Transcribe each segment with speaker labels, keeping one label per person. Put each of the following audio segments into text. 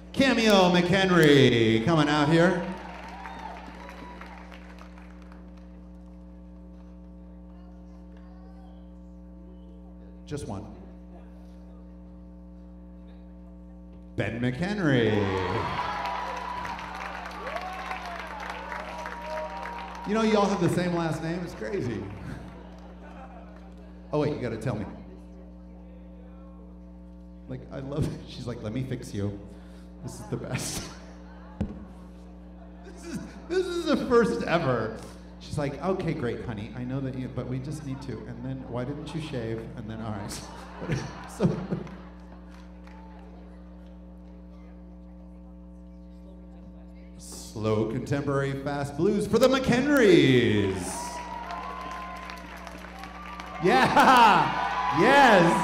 Speaker 1: Cameo Mchenry coming out here. Just one. Ben Mchenry. You know, you all have the same last name. It's crazy. Oh wait, you gotta tell me. Like, I love it. She's like, let me fix you. This is the best. This is the first ever. She's like, okay, great, honey. I know that you, but we just need to. And then, why didn't you shave? And then, all right. So, slow contemporary fast blues for the Mchenrys. Yeah, yes.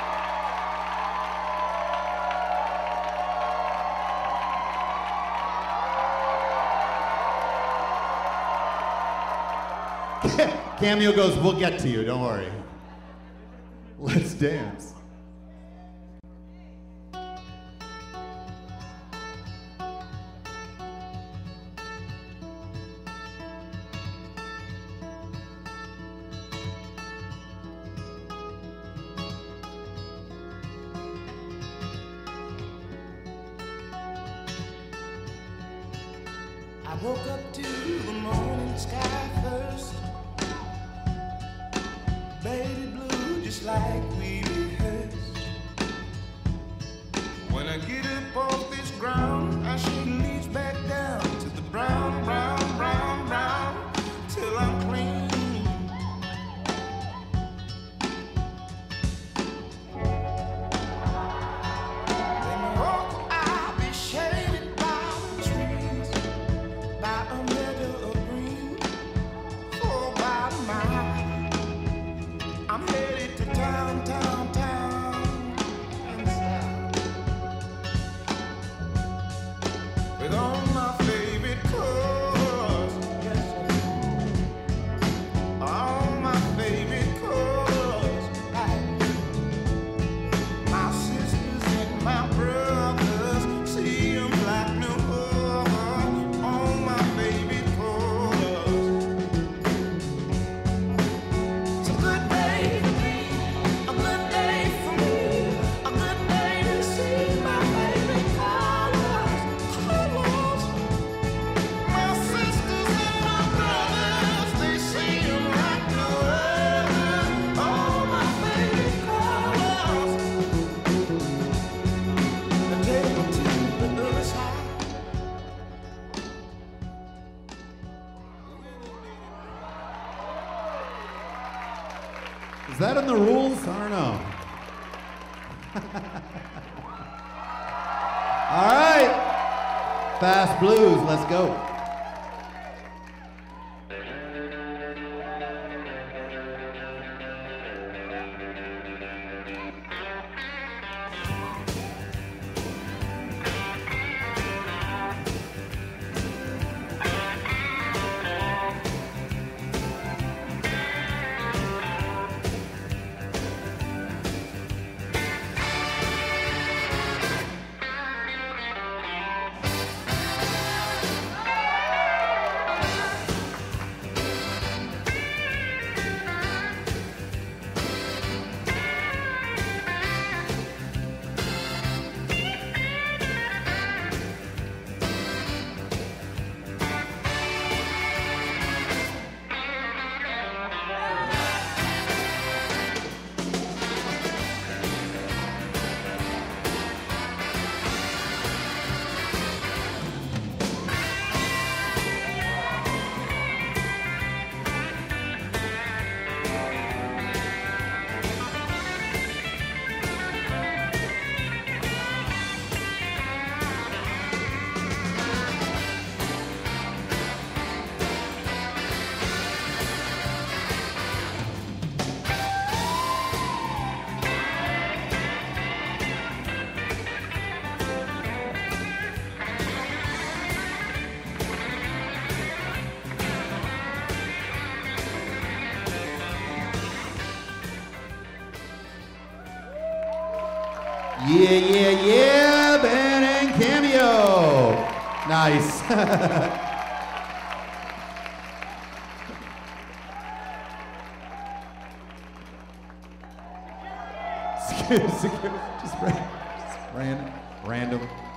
Speaker 1: Cameo goes, we'll get to you, don't worry. Let's dance.
Speaker 2: I woke up to the morning sky first. Baby blue, just like we rehearsed. When I get up off this ground, I shake leaves back down to the brown, brown, brown, brown, till I'm clean. Then walk, I'll be shaded by the trees, by a meadow of green, or by the mile. I'm headed to town, town, town, and south, with all my favorite cars, yes, all my favorite cars, my sisters and my brothers, see them like no other, all my favorite cars. It's a good day. A good day for me, a good day to see my favorite colors, colors. My sisters and my brothers, they see them like no other, all my favorite colors. I take them to the other side.
Speaker 1: Is that in the rules? I don't know. All right. Fast blues, let's go. Yeah, yeah, yeah, Ben and Cameo. Nice. Just random.